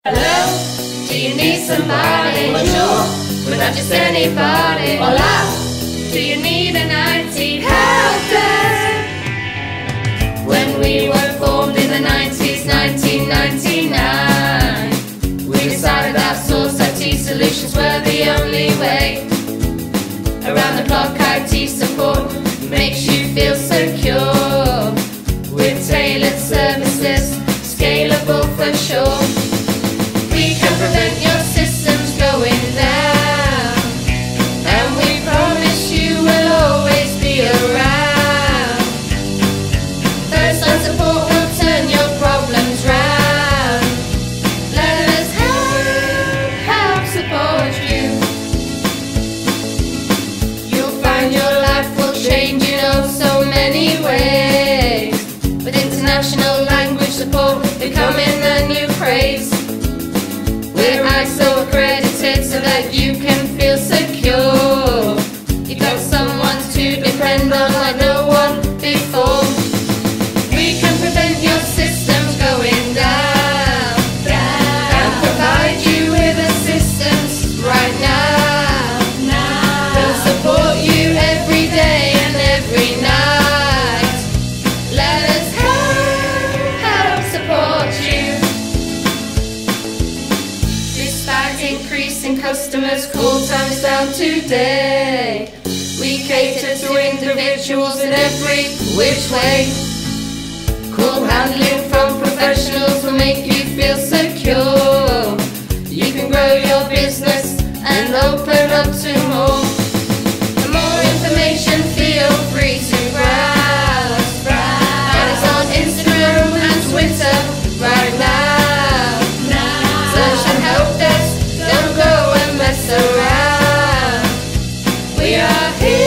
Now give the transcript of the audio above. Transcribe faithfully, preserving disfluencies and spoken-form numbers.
Hello, do you need somebody? Bonjour, we're not just anybody. Hola, do you need an I T help desk? When we were formed in the nineties, nineteen ninety-nine, we decided outsource I T solutions were the only way. Around the clock I T support makes you feel secure, with tailored services, scalable for sure. We can prevent your systems going down, and we promise you will always be around. First line support will turn your problems round. Let us help, help support you. You'll find your life will change in oh so many ways, with international language support becoming the new craze. We're I S O accredited so that you can feel secure. You've got someone to depend on like no one before. We can prevent your systems going down, down. And provide you with assistance right now, now. We'll support you every day and every night. Let us help, help support you. Despite increasing customers, call times down today. We cater to individuals in every which way. Call handling from professionals will make you feel secure. You can grow your business and open up to more. For more information, feel free to browse. Find us on Instagram and Twitter right now. Search the help desk, don't go and mess around. We are here.